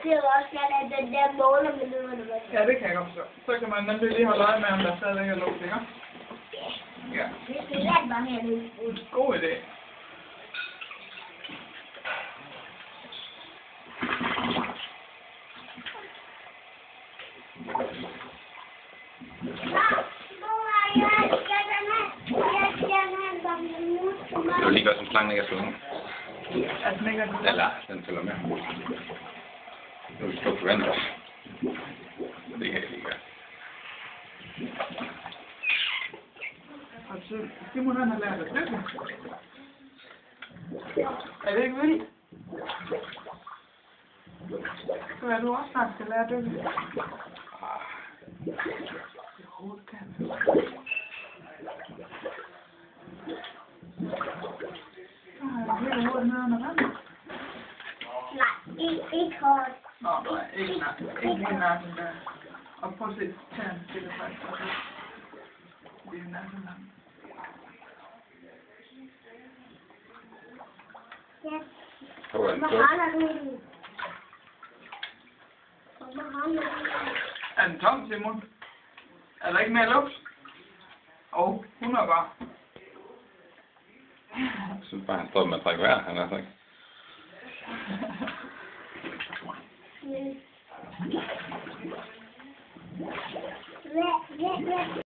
gider også gerne have den der måler med nødderne. Ja, det kan jeg godt forstå. Så kan man nemlig lige holde øje med, om der stadigvæk er luft, ikke? Ja. Det skal jeg bare have nu. God idé. Det var lige godt, som slangen ikke er slået. Altså, den ikke er det. Eller, den følger med. Nu er vi stået på vandet. Det kan jeg lige gøre. Og så, Simon han har lært at dykke. Er det ikke vildt? Så er du også snart skal lære at dykke. Jo, det kan jeg. Hele hovedet nede under vandet. Nej, ikke hårdt. Nå, nej, ikke nakken. Ikke lige nakken der. Og prøv at se tæerne, det er faktisk også. Det er nakken der. Ja. Hvor har du? Er den tom, Simon? Er der ikke mere luft? Og 100 bare. Jeg synes bare, han står med at trække vejr, han er sagt. Hvad?